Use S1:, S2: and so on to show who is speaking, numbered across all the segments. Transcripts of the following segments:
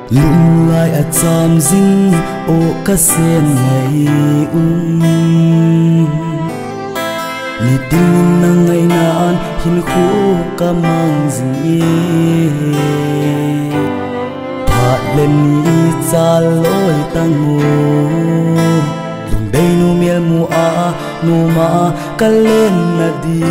S1: lung lai a cham zing o ka sen ngai ni tin na ngai na an hin khu ka mang zing ye pha len ni cha loi tang mo lung dei nu miel mu a nu ma ka len na di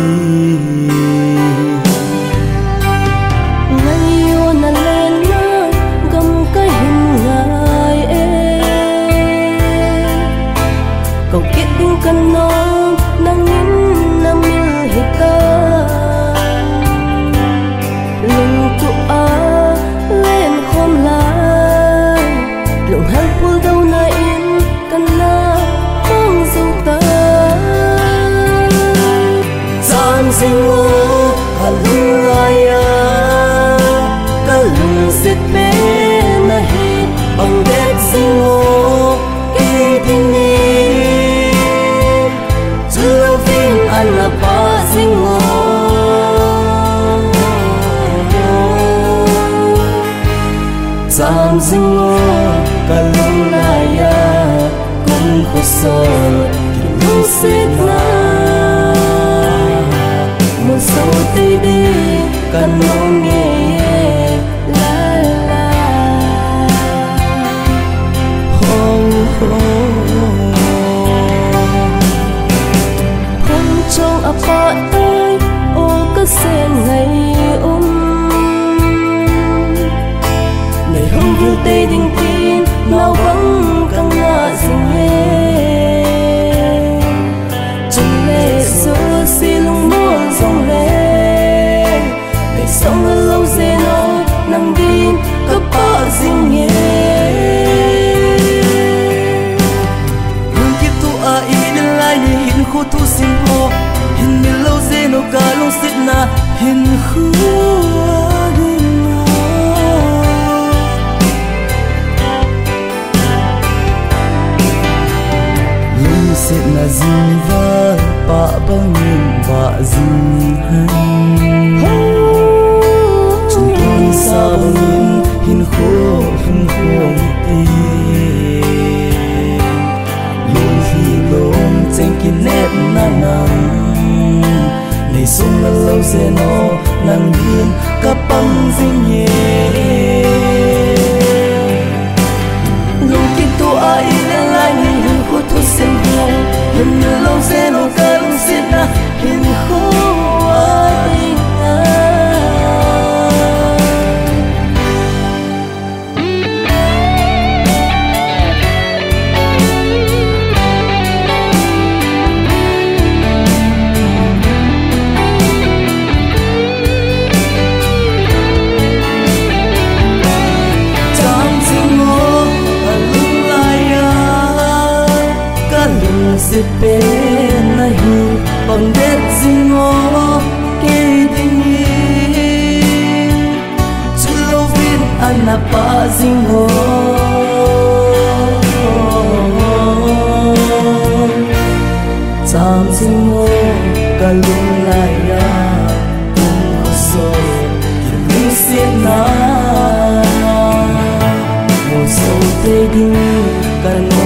S2: cầu kết đu cần non nắng nhìn nằm mưa hết ta lưng tụ á lên khom lại lòng hát vui đâu na yên cần na mong dâu ta gian sinh ngô hà lưng ai à cả lưng xịt bé na hết bằng đét sinh ngô kỳ tình la paz em Sam zingo kalulaya kung kusot kinusit na muso tidi kanonge la la ho ho trong apa tay ô có sen ngày ngày hôm vui tây đình tin nào vắng căng ngã dừng nghe chân lệ xưa xì lung muôn dòng lệ ngày sống ở lâu dê nó nằm đi cấp bạ dừng nghe hương kiếp tu a in lại như hình khu tu sinh hồ hin mi lâu dê nó cả lông xịt na hin khu lông xịt na zin va pa băng nhìn va zin han chúng con sao nhìn hin khu ti lông hi lông trên kinh nét na nang ngày xuân là lâu sẽ nó nắng điên các băng dinh nhẹ lúc khi tôi ai lên lại nhìn hình của tôi xem hồng hình như lâu sẽ nó cả lúc sẽ na hình khô ai sẽ bên này bằng đét dinh ngó kê tình yên chú lâu viên anh là ba dinh ngó chạm dinh ngó cả lung lại ra cũng có sôi kiếm lưu xiết na một sâu tê đi cả